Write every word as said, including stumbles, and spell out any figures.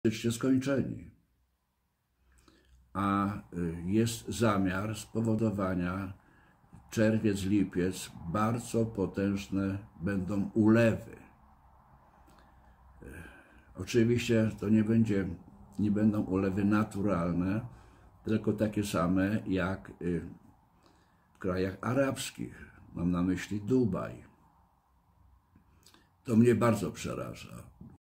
praktycznie skończeni. A jest zamiar spowodowania czerwiec, lipiec, bardzo potężne będą ulewy. Oczywiście to nie będzie, nie będą ulewy naturalne, tylko takie same jak w krajach arabskich. Mam na myśli Dubaj. To mnie bardzo przeraża.